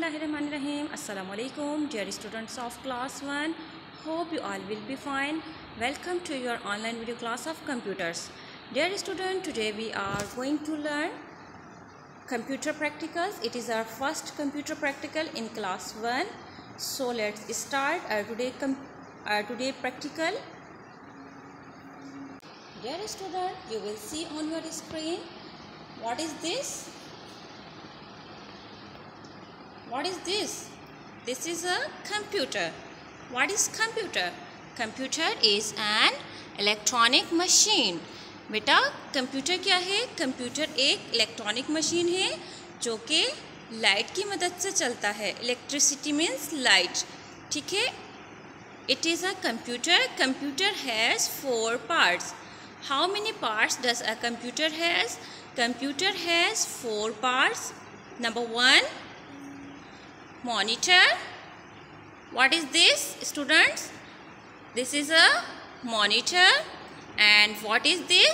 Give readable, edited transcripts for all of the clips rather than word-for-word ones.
Bismillahirrahmanirrahim. Assalamu alaikum, dear students of class 1. Hope you all will be fine. Welcome to your online video class of computers. Dear student, today we are going to learn computer practicals. It is our first computer practical in class 1. So let's start our today practical. Dear student, you will see on your screen, what is this? What is this? This is a computer. What is computer? Computer is an electronic machine. बेटा computer क्या है? Computer एक electronic machine है जो कि light की मदद से चलता है. Electricity means light. ठीक है. It is a computer. Computer has 4 parts. How many parts does a computer has? Computer has 4 parts. Number 1, monitor. What is this, students? This is a monitor. And what is this,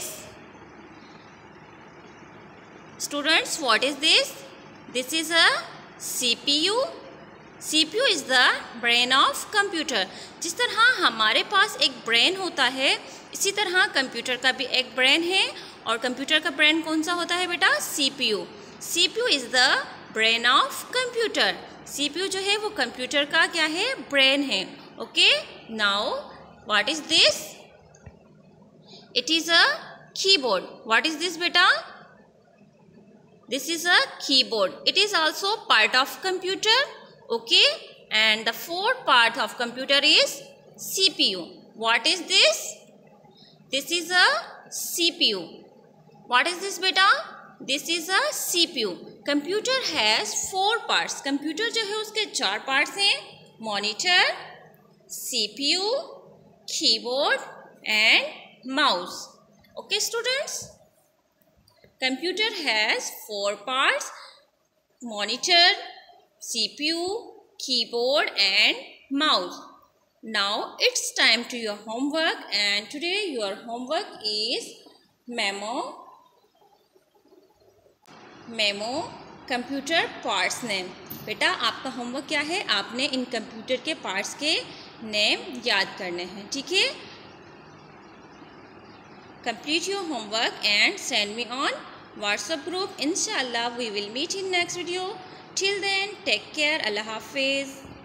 students? What is this? This is a CPU. CPU is the brain of computer. जिस तरह हमारे पास एक brain होता है, इसी तरह computer का भी एक ब्रेन है. और कंप्यूटर का ब्रेन कौन सा होता है बेटा? CPU. CPU is the brain of computer. CPU जो है वो कंप्यूटर का क्या है? ब्रेन है. Okay. Now what is this? It is a keyboard. What is this beta? This is a keyboard. It is also part of computer. Okay. And the fourth part of computer is CPU. What is this? This is a CPU. What is this beta? This is a CPU. Computer has 4 parts. Computer जो है उसके 4 parts हैं. Monitor, CPU, keyboard and mouse. Okay students, computer has 4 parts: monitor, CPU, keyboard and mouse. Now it's time to your homework, and today your homework is memo computer parts name. बेटा आपका homework क्या है? आपने इन computer के parts के name याद करने हैं. ठीक है. Complete your homework and send me on WhatsApp group. Inshallah we will meet in next video. Till then, take care. Allah Hafiz.